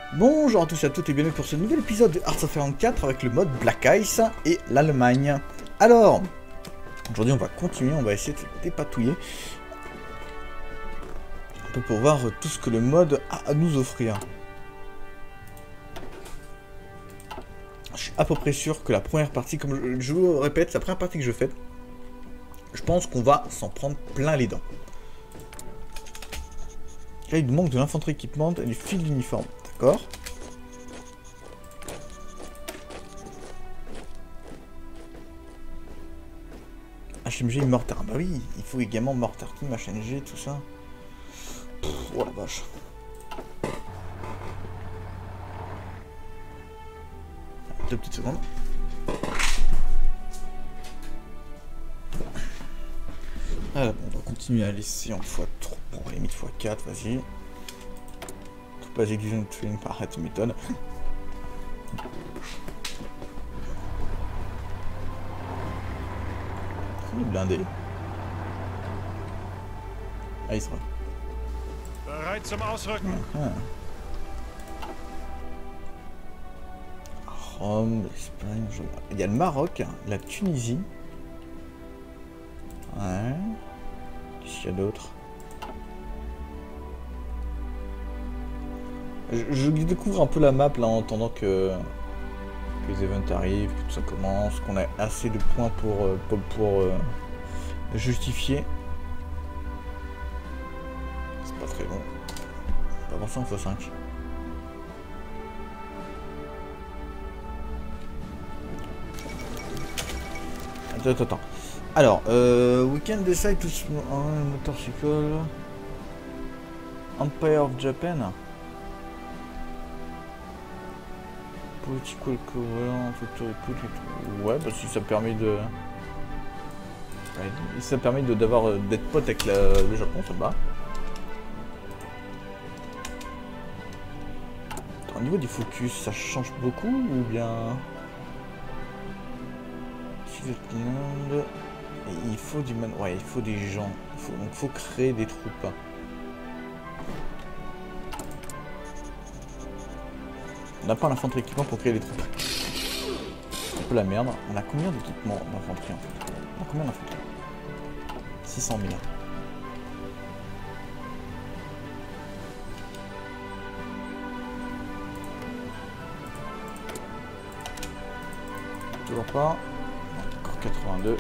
Bonjour à tous et à toutes et bienvenue pour ce nouvel épisode de Hearts of Iron 4 avec le mode Black Ice et l'Allemagne. Alors, aujourd'hui on va continuer, on va essayer de se dépatouiller un peu pour voir tout ce que le mode a à nous offrir. Je suis à peu près sûr que la première partie, comme je vous le répète, la première partie que je fais, je pense qu'on va s'en prendre plein les dents. Là il nous manque de l'infanterie équipement et du fil d'uniforme. D'accord. HMG Mortar. Bah oui, il faut également Mortar Team, HMG, tout ça. Pff, oh la vache. Deux petites secondes. Alors, on va continuer à laisser en x3. Bon, limite x4, vas-y. Tout pas exigent de training par cette méthode. Il est blindé. Ah, il sera. Bereit zum Ausrücken. Rome, l'Espagne, il y a le Maroc, la Tunisie. Ouais. Qu'est-ce qu'il y a d'autre? Je découvre un peu la map là en attendant que les events arrivent, que tout ça commence, qu'on a assez de points pour justifier. C'est pas très long. On va avancer en x5. Attends. Alors, we can decide to motorcycle Empire of Japan. Political cover, ouais, bah si ça permet de... Ouais, si ça permet d'être pote avec le Japon, ça va. Au niveau du focus, ça change beaucoup ou bien... Il faut du man... Ouais, il faut des gens. Donc faut créer des troupes. On n'a pas l'infanterie équipement pour créer des troupes. C'est un peu la merde. On a combien d'équipements d'infanterie en fait? On a combien d'infanterie? 600 000. Toujours pas. Encore 82.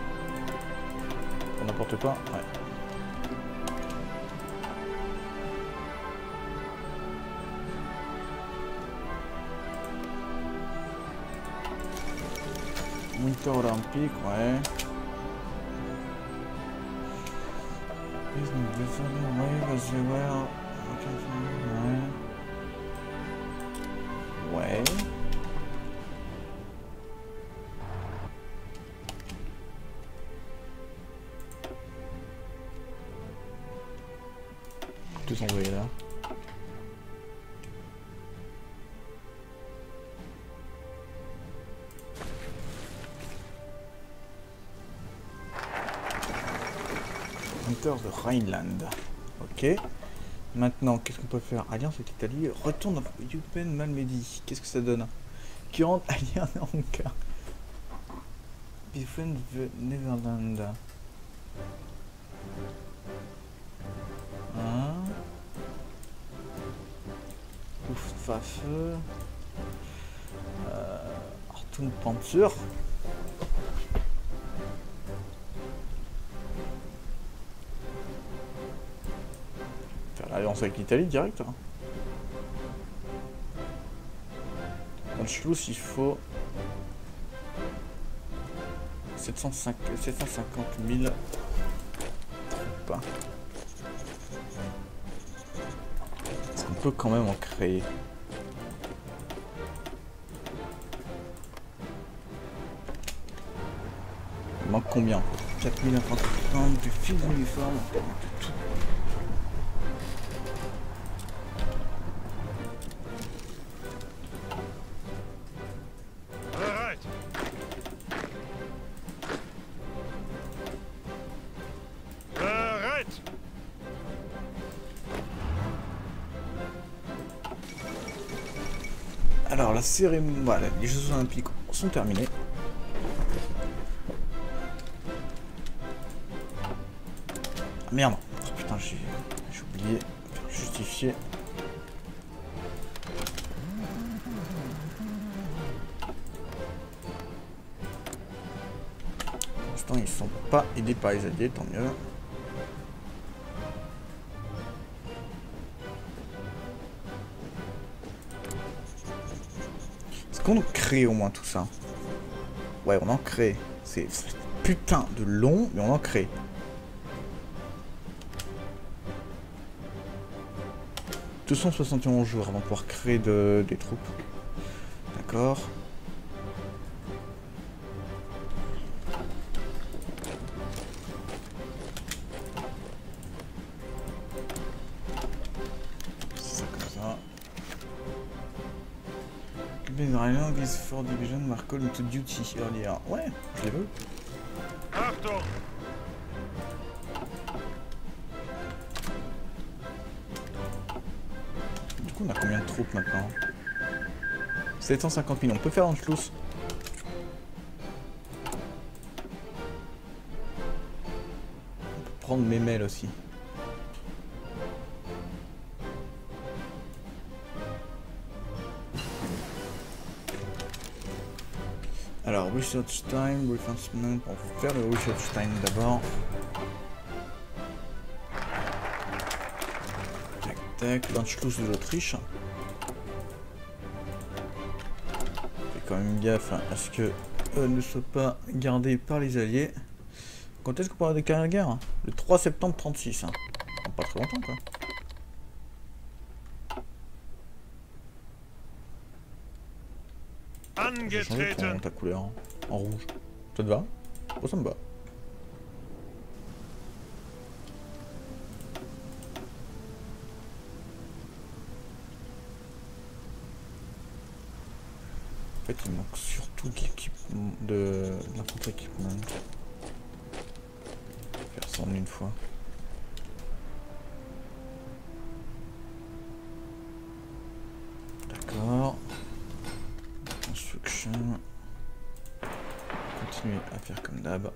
Pour n'importe quoi. Ouais. Winter Olympique, ouais. Ouais. 2 envoyés là. De Rhineland. Ok. Maintenant, qu'est-ce qu'on peut faire? Alliance avec l'Italie. Retourne dans Eupen Malmedy. Qu'est-ce que ça donne? Qui rentre allié en cas. Befriend the Netherlands. Hein? Luftwaffe. Hartun Panzer. Alliance avec l'Italie direct. Hein. Anschluss, il faut 750 000 troupes. Est-ce qu'on peut quand même en créer? Il manque combien? 4000 infanterie, du fil d'uniforme, de tout. Alors la cérémonie, voilà, les Jeux Olympiques sont terminés. Ah, merde, oh, putain j'ai oublié de justifier. Pour l'instant ils sont pas aidés par les alliés, tant mieux. Est-ce qu'on crée au moins tout ça? Ouais, on en crée. C'est putain de long, mais on en crée. « 271 jours avant de pouvoir créer des troupes. » D'accord. C'est ça comme ça. Israel, this 4 division were called into duty earlier. Ouais, je les veux. Achtung! Du coup, on a combien de troupes maintenant? 750 000. On peut faire Anschluss. On peut prendre Memel aussi. Alors, research time, reinforcement. On va faire le research time d'abord. Tac, tac. L'Anschluss de l'Autriche. Fais quand même gaffe à ce que ne soit pas gardé par les Alliés. Quand est-ce qu'on pourra déclarer la guerre? Le 3 septembre 36. Hein. Pas très longtemps, quoi. J'ai changé ta couleur en rouge. Ça te va? Moi ça me va. En fait il manque surtout de l'infanterie équipement. Faire ça en une fois. D'accord. Construction. Continuer à faire comme d'hab.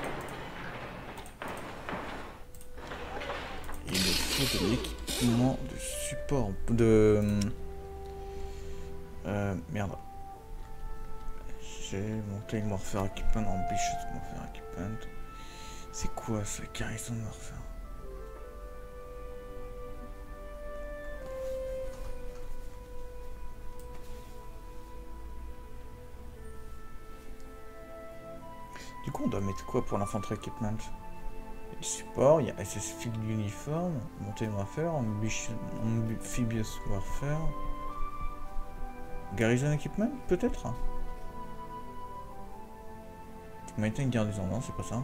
Il me faut de l'équipement de support de... merde. J'ai monté le Warfare Equipment, Ambitious Warfare Equipment. C'est quoi ça, Garrison Warfare? Du coup, on doit mettre quoi pour l'infanterie equipment? Il y a le support, il y a SS Field Uniform, Mountain Warfare, Amphibious Warfare. Garrison Equipment, peut-être? Maintain Garrison, non, c'est pas ça.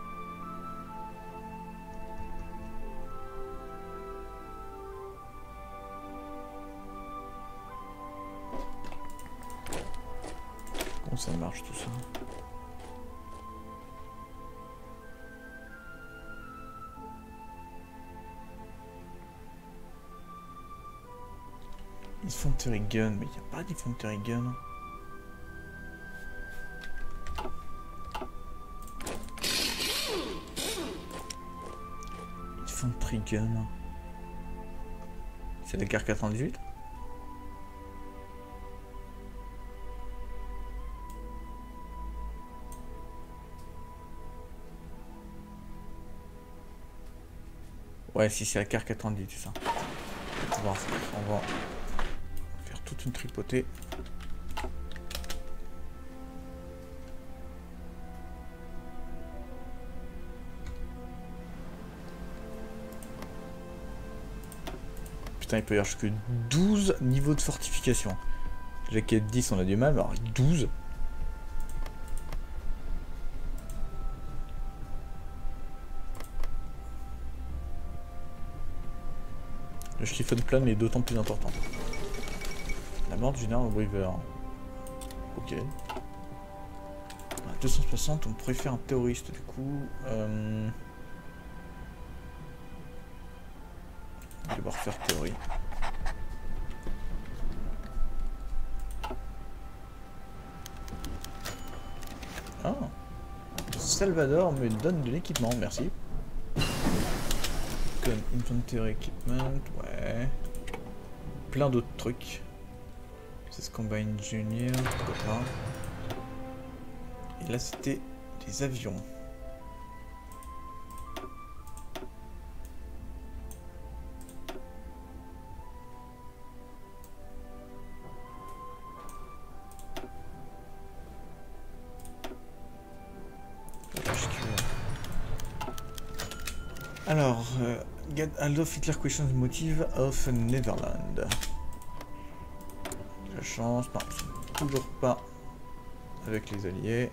Comment ça marche tout ça? Infantry Gun, mais il n'y a pas d'Infantery Gun. Infantry Gun. C'est la guerre 98? Ouais, si c'est la carte 98, c'est ça. On va voir ça. On va faire toute une tripotée. Putain, il peut y avoir jusque 12 niveaux de fortification. Déjà qu'il y a 10, on a du mal, mais alors 12. Le Stephen Plan est d'autant plus important. La mort du général Weaver. Ok. À 260, on pourrait faire un terroriste du coup. Je vais devoir faire théorie. Salvador me donne de l'équipement, merci. Comme Infantry Equipment, ouais. Plein d'autres trucs. C'est Combine Junior, pourquoi pas. Et là c'était des avions. Alors, Adolf Hitler questions the motive of Netherlands. La chance, non, ils sont toujours pas avec les alliés.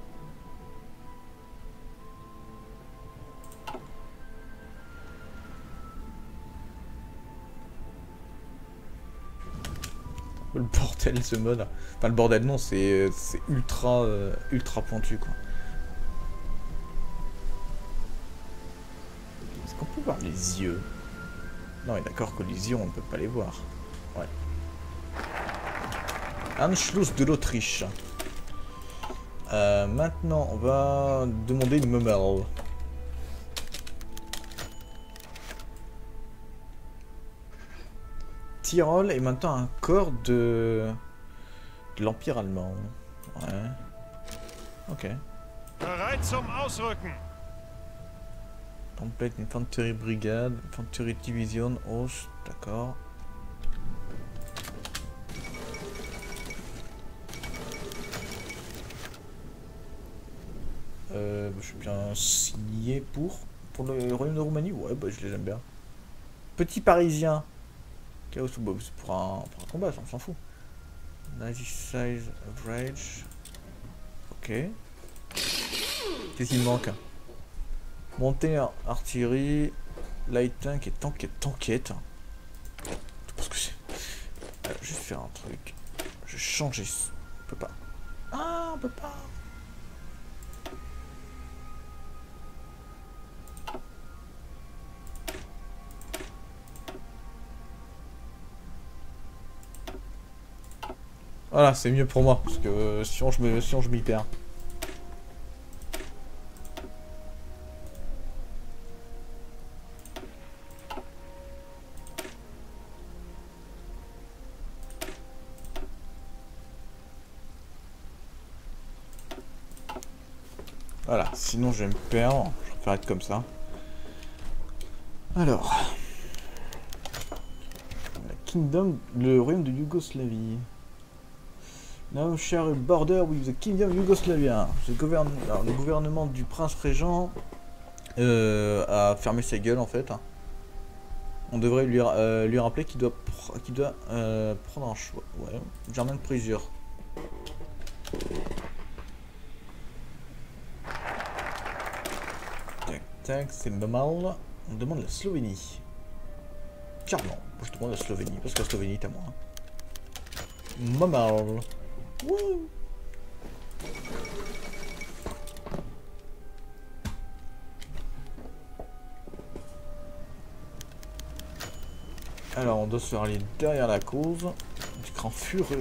Le bordel ce mode. Enfin le bordel non, c'est ultra ultra pointu quoi. Est-ce qu'on peut voir les yeux? Non, on est d'accord que les yeux on ne peut pas les voir. Ouais. Anschluss de l'Autriche. Maintenant, on va demander une Memel. Tyrol est maintenant un corps de l'Empire allemand. Ouais. Ok. Bereit zum Ausrücken. Complete Infantry Brigade, Infantry Division, Ost, d'accord. Je suis bien signé pour le Royaume de Roumanie. Ouais, bah je les aime bien. Petit Parisien. Chaos, bah, c'est pour un combat, ça, on s'en fout. Nazi size average. Ok. Qu'est-ce qu'il manque? Montée artillerie, light tank et tanquette. Parce que c'est. Je vais faire un truc. Je vais changer. On peut pas. Ah, on peut pas. Voilà, c'est mieux pour moi, parce que sinon je m'y perds. Voilà, sinon je vais me perdre, je préfère être comme ça. Alors... La Kingdom, le royaume de Yougoslavie. Now share a border with the Kingdom Yugoslavia. Alors, le gouvernement du prince régent a fermé sa gueule en fait. On devrait lui rappeler qu'il doit prendre un choix. Ouais, German Pressure. Tac tac, c'est normal. On demande la Slovénie. Clairement, je demande la Slovénie parce que la Slovénie est à moi. Normal. Wouh. Alors on doit se faire aller derrière la cause du grand fureur.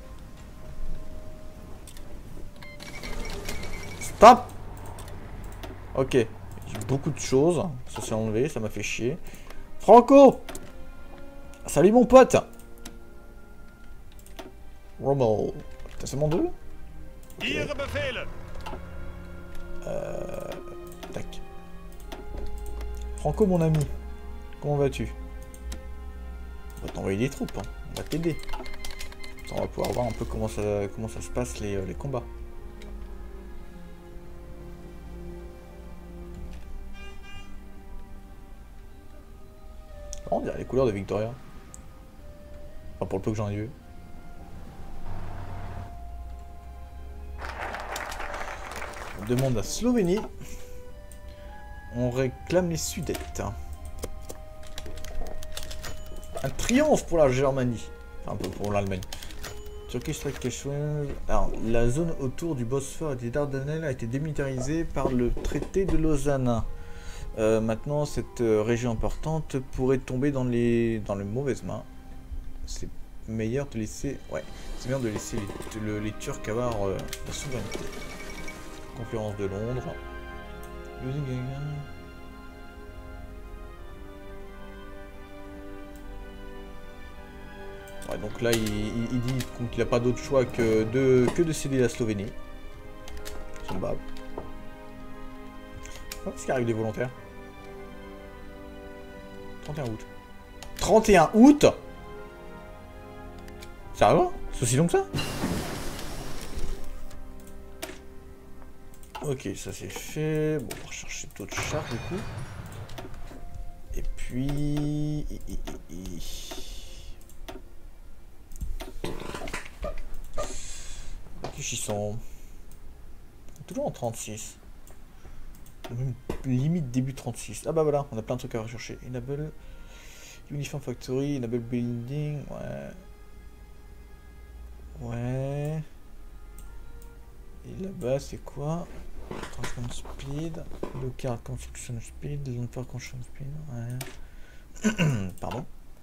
Stop. Ok, j'ai beaucoup de choses, ça s'est enlevé, ça m'a fait chier. Franco. Salut mon pote. Rommel. T'as seulement deux? Okay. Tac. Franco mon ami, comment vas-tu? On va t'envoyer des troupes, hein. On va t'aider. On va pouvoir voir un peu comment ça se passe les combats. On dirait les couleurs de Victoria. Enfin pour le peu que j'en ai vu. On demande la Slovénie. On réclame les Sudètes. Un triomphe pour la Germanie. Enfin, un peu pour l'Allemagne. Turkish Strike Question. Alors, la zone autour du Bosphore et des Dardanelles a été démilitarisée par le traité de Lausanne. Maintenant, cette région importante pourrait tomber dans les mauvaises mains. C'est meilleur de laisser... Ouais, c'est meilleur de laisser les Turcs avoir la souveraineté. conférence de Londres. Ouais, donc là, il dit qu'il n'a pas d'autre choix que de céder la Slovénie. Son bab. Qu'est-ce qui arrive des volontaires? 31 août. 31 août? Sérieux? C'est aussi long que ça? Ok, ça c'est fait. Bon, on va rechercher d'autres chars du coup. Et puis... Qui sont toujours en 36. Même limite début 36. Ah bah voilà, on a plein de trucs à rechercher. Enable Uniform Factory, Enable Building, ouais. Ouais. Et là-bas c'est quoi? Construction Speed, Local Construction Speed, Local Construction Speed, ouais. Pardon.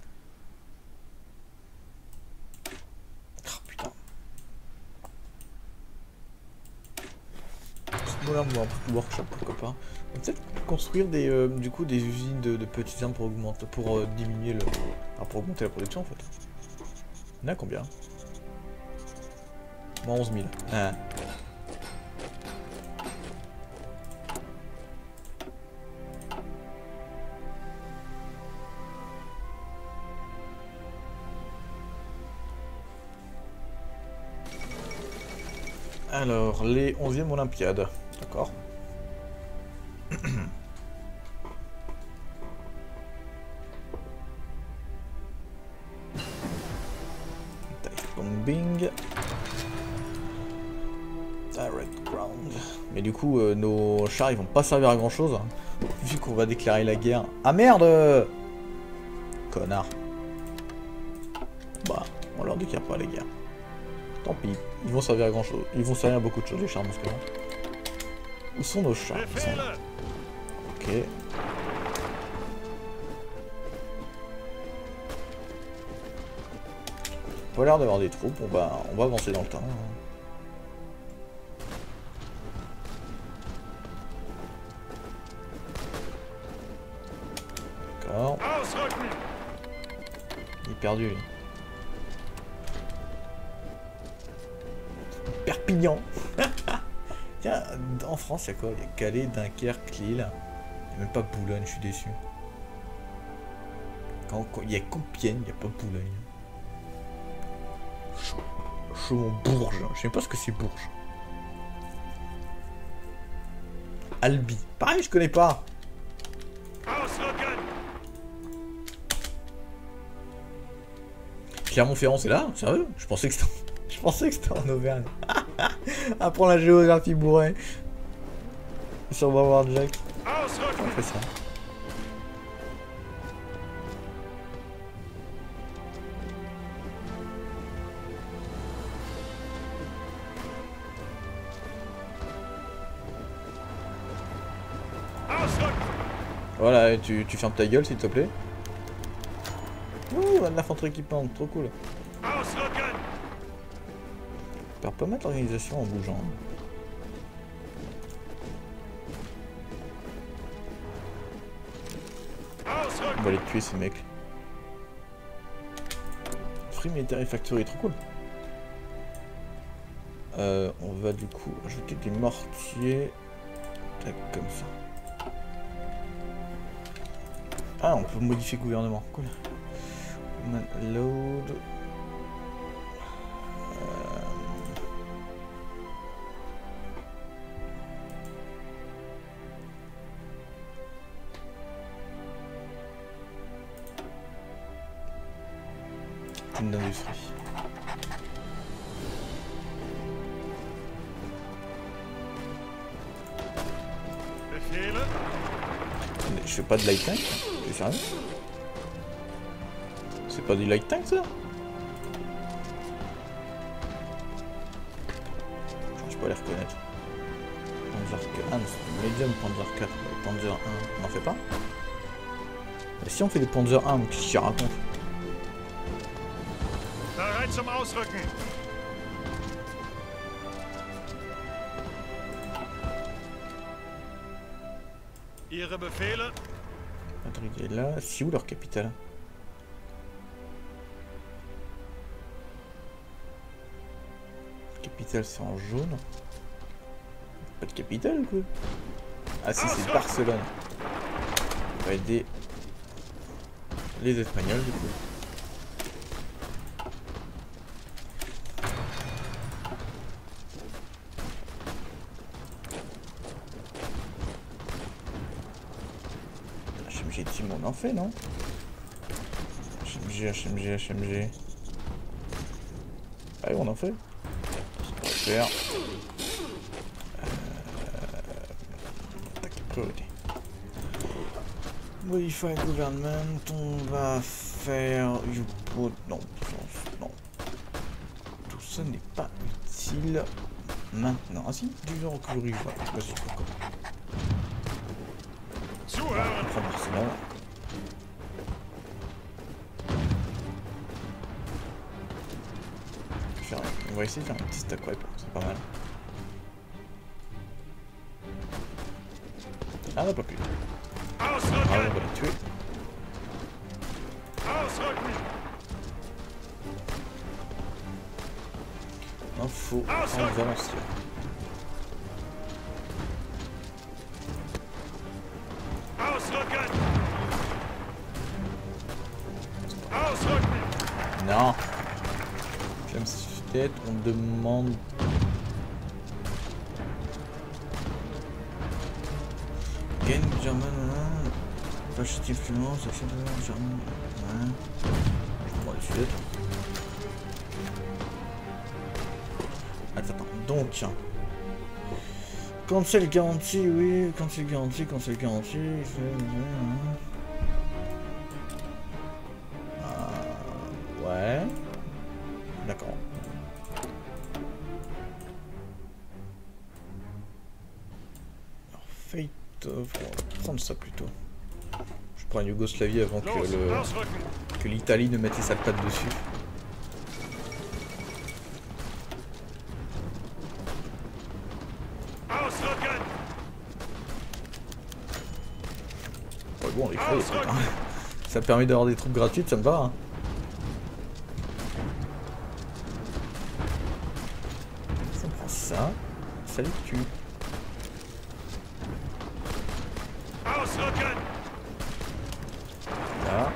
Voilà, bon, après le workshop, pourquoi pas. On va peut-être construire des, du coup, des usines de petites armes pour augmenter, pour diminuer le, pour augmenter la production en fait. On a combien? Moins 11 000. Ah. Alors, les 11e Olympiades. D'accord. Bombing. Direct ground. Mais du coup, nos chars ils vont pas servir à grand chose. Vu qu'on va déclarer la guerre. Ah merde! Connard. Bah, on leur déclare pas la guerre. Tant pis, ils vont servir à grand chose. Ils vont servir à beaucoup de choses, les chars musclés. Où sont nos chars? Ils sont là. Ok. Pas l'air d'avoir des troupes, bon bah on va avancer dans le temps. D'accord. Il est perdu lui. Perpignan. Tiens, en France, il y a quoi? Il y a Calais, Dunkerque, Lille. Il n'y a même pas Boulogne, je suis déçu. Quand il y a Compiègne, il n'y a pas Boulogne. Chaumont-Bourges. Je sais pas ce que c'est Bourges. Albi. Pareil, je connais pas. Clermont-Ferrand, c'est là? Sérieux? Je pensais que c'était en Auvergne. Apprends la géographie bourrée. Sur War Jack. On fait ça. Voilà, tu fermes ta gueule s'il te plaît. Ouh, de l'infanterie équipante, trop cool. On perd pas mal l'organisation en bougeant. On va les tuer ces mecs. Free Military Factory, trop cool. On va du coup ajouter des mortiers. Tac, comme ça. Ah, on peut modifier le gouvernement, cool. Load. D'industrie. Je fais pas de light tank? T'es sérieux? C'est pas du light tank ça? Je peux pas les reconnaître. Panzer 4, ah non, c'est medium Panzer 4, Panzer 1, on n'en fait pas? Et si on fait des Panzer 1, qu'est-ce qu'il raconte? Zum Ausrücken. Ihre Befehle? Madrid est là. C'est où leur capitale? Capitale, c'est en jaune. Pas de capitale ou quoi? Ah si, c'est Barcelone. On va aider les Espagnols du coup. HMG Team, on en fait, non? HMG. Ah oui, on en fait. On va faire. Attaque priorité. Modify Government, on va faire U-Boat. Non, non. Tout ça n'est pas utile maintenant. Ah si, du genre que je rejoins. Vas-y, pourquoi pas. Zuhören! Enfin, Barcelone. On va essayer de faire un petit stack wipe, c'est pas mal. Ah, on n'a pas pu. Ah, on va les tuer. Il faut avancer. Non. J'aime cette tête, on demande... Gain German, fasciste influence, German, ouais. Je prends les sud. Attends, donc... Cancel garantie, oui, cancel garantie, ouais. D'accord. Alors, Fate of... On va prendre ça plutôt. Je prends Yougoslavie avant que l'Italie ne mette les sales pattes dessus. Ouais, bon, on les crée, écoute, hein. Ça permet d'avoir des troupes gratuites, ça me va. Hein. Ça prend ça. Ça les tue. Là.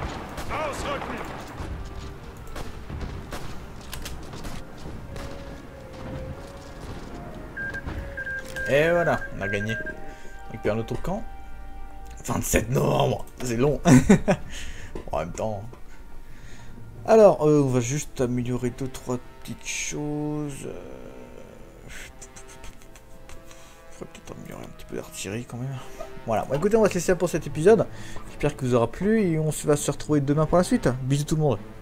Et voilà, on a gagné. On récupère notre camp. 27 novembre, c'est long. En même temps. Alors, on va juste améliorer 2-3 petites choses. Faudrait peut-être améliorer un petit peu d'artillerie quand même. Voilà, bon, écoutez, on va se laisser pour cet épisode. J'espère qu'il vous aura plu et on va se retrouver demain pour la suite. Bisous tout le monde.